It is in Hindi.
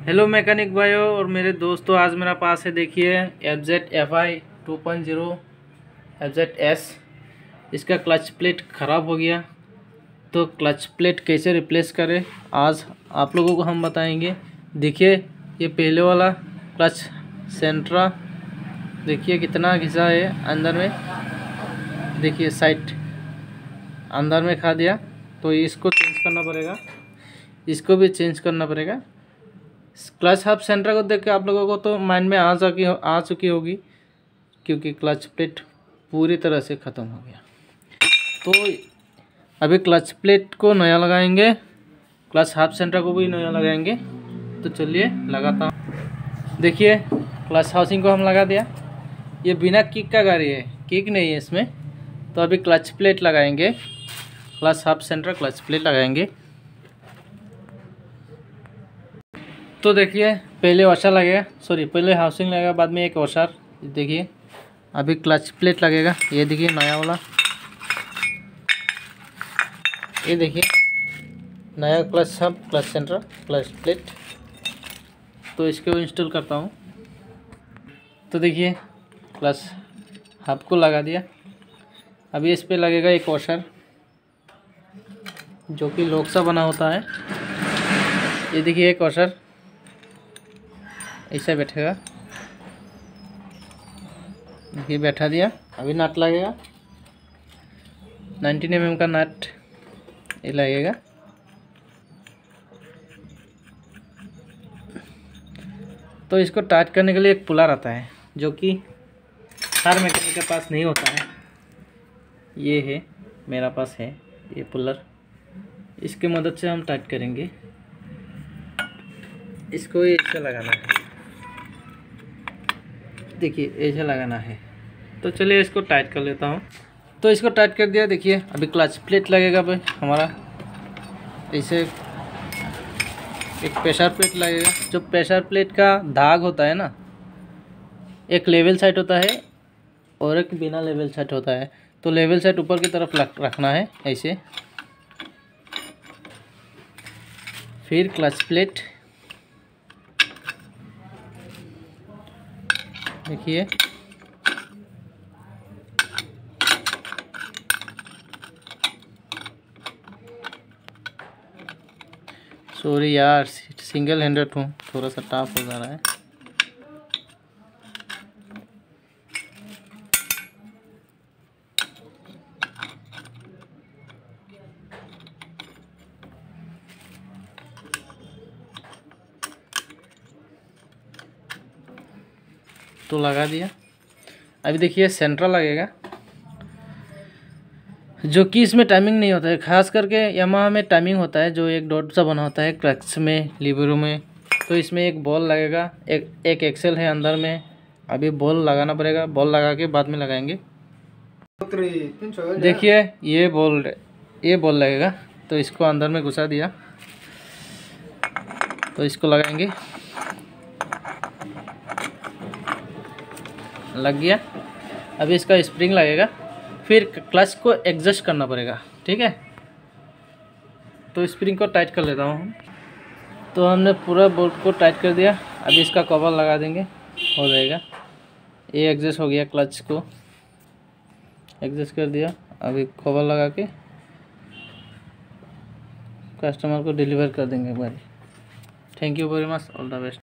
हेलो मैकेनिक भाइयों और मेरे दोस्तों, आज मेरा पास है देखिए FZ-FI 2.0 FZ-S। इसका क्लच प्लेट ख़राब हो गया, तो क्लच प्लेट कैसे रिप्लेस करें आज आप लोगों को हम बताएंगे। देखिए ये पहले वाला क्लच सेंट्रा देखिए कितना घिसा है अंदर में, देखिए साइड अंदर में खा दिया, तो इसको चेंज करना पड़ेगा, इसको भी चेंज करना पड़ेगा। क्लच हब सेंटर को देख के आप लोगों को तो माइंड में आ चुकी होगी, क्योंकि क्लच प्लेट पूरी तरह से ख़त्म हो गया। तो अभी क्लच प्लेट को नया लगाएंगे, क्लच हब सेंटर को भी नया लगाएंगे। तो चलिए लगाता हूँ। देखिए क्लच हाउसिंग को हम लगा दिया। ये बिना किक का गाड़ी है, किक नहीं है इसमें। तो अभी क्लच प्लेट लगाएंगे, clutch hub centre clutch plate लगाएंगे। तो देखिए पहले वॉशर लगेगा, पहले हाउसिंग लगेगा, बाद में एक वॉशर। देखिए अभी क्लच प्लेट लगेगा, ये देखिए नया वाला, ये देखिए नया clutch hub clutch centre clutch plate. तो इसको इंस्टॉल करता हूँ। तो देखिए क्लच हब को लगा दिया। अभी इस पे लगेगा एक वॉशर जो कि लॉक सा बना होता है। ये देखिए एक वॉशर ऐसे बैठेगा, ये बैठा दिया। अभी नट लगेगा, 19 mm का नट ये लगेगा। तो इसको टाइट करने के लिए एक पुलर आता है, जो कि हर मैकेनिक के पास नहीं होता है। ये है, मेरा पास है ये पुलर। इसकी मदद से हम टाइट करेंगे। इसको ऐसे लगाना है, देखिए ऐसे लगाना है। तो चलिए इसको टाइट कर लेता हूँ। तो इसको टाइट कर दिया। देखिए अभी क्लच प्लेट लगेगा भाई हमारा, ऐसे एक प्रेशर प्लेट लगेगा। जो प्रेशर प्लेट का दाग होता है ना, एक लेवल साइड होता है और एक बिना लेवल साइड होता है। तो लेवल साइड ऊपर की तरफ रखना है ऐसे। फिर क्लच प्लेट देखिए, सॉरी यार सिंगल हैंडेड हूँ, थोड़ा सा टफ हो जा रहा है। तो लगा दिया। अभी देखिए सेंट्रल लगेगा, जो कि इसमें टाइमिंग नहीं होता है। खास करके यामाहा में टाइमिंग होता है, जो एक डॉट सा बना होता है क्लच में लिबरो में। तो इसमें एक बॉल लगेगा, एक एक्सेल है अंदर में। अभी बॉल लगाना पड़ेगा, बॉल लगा के बाद में लगाएंगे। देखिए ये बॉल लगेगा, तो इसको अंदर में घुसा दिया। तो इसको लगाएंगे, लग गया। अभी इसका स्प्रिंग लगेगा, फिर क्लच को एडजस्ट करना पड़ेगा, ठीक है। तो स्प्रिंग को टाइट कर लेता हूँ। तो हमने पूरा बोल्ट को टाइट कर दिया। अभी इसका कवर लगा देंगे, हो जाएगा। ये एडजस्ट हो गया, क्लच को एडजस्ट कर दिया। अभी कवर लगा के कस्टमर को डिलीवर कर देंगे भाई। Thank you very much, all the best.